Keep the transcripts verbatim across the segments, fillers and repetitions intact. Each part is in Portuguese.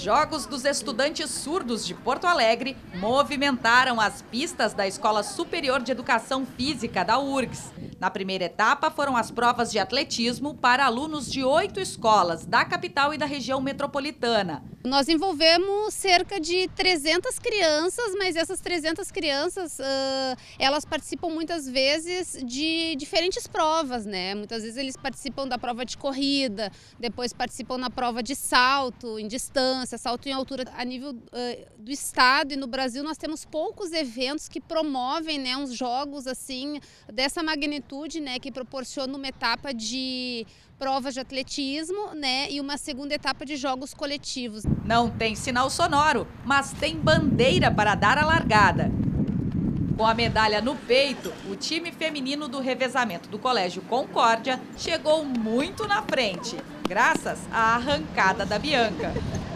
Jogos dos Estudantes Surdos de Porto Alegre movimentaram as pistas da Escola Superior de Educação Física da U R G S. Na primeira etapa foram as provas de atletismo para alunos de oito escolas da capital e da região metropolitana. Nós envolvemos cerca de trezentas crianças, mas essas trezentas crianças, uh, elas participam muitas vezes de diferentes provas, né? Muitas vezes eles participam da prova de corrida, depois participam na prova de salto em distância, salto em altura. A nível uh, do estado e no Brasil nós temos poucos eventos que promovem, né, uns jogos assim dessa magnitude, né, que proporcionam uma etapa de provas de atletismo, né, e uma segunda etapa de jogos coletivos. Não tem sinal sonoro, mas tem bandeira para dar a largada. Com a medalha no peito, o time feminino do revezamento do Colégio Concórdia chegou muito na frente, graças à arrancada da Bianca.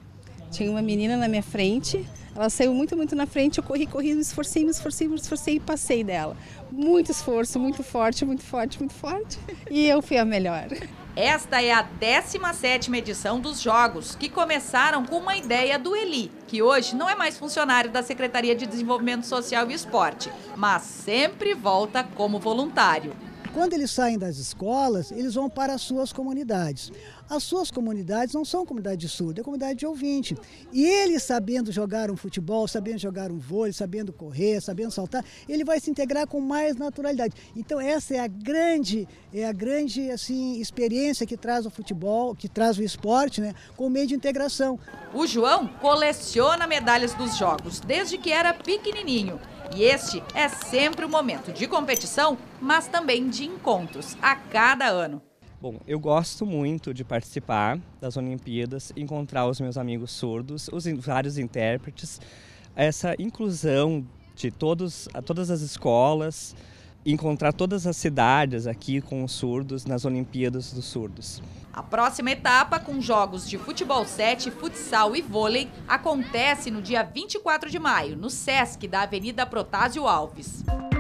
Tinha uma menina na minha frente, ela saiu muito, muito na frente, eu corri, corri, me esforcei, me esforcei, me esforcei e passei dela. Muito esforço, muito forte, muito forte, muito forte, e eu fui a melhor. Esta é a décima sétima edição dos Jogos, que começaram com uma ideia do Eli, que hoje não é mais funcionário da Secretaria de Desenvolvimento Social e Esporte, mas sempre volta como voluntário. Quando eles saem das escolas, eles vão para as suas comunidades. As suas comunidades não são comunidade de surdo, é comunidade de ouvinte. E ele, sabendo jogar um futebol, sabendo jogar um vôlei, sabendo correr, sabendo saltar, ele vai se integrar com mais naturalidade. Então essa é a grande, é a grande assim, experiência que traz o futebol, que traz o esporte, né, com meio de integração. O João coleciona medalhas dos Jogos desde que era pequenininho. E este é sempre um momento de competição, mas também de encontros a cada ano. Bom, eu gosto muito de participar das Olimpíadas, encontrar os meus amigos surdos, os vários intérpretes, essa inclusão de todos, todas as escolas, encontrar todas as cidades aqui com os surdos nas Olimpíadas dos Surdos. A próxima etapa, com jogos de futebol sete, futsal e vôlei, acontece no dia vinte e quatro de maio, no Sesc da Avenida Protásio Alves.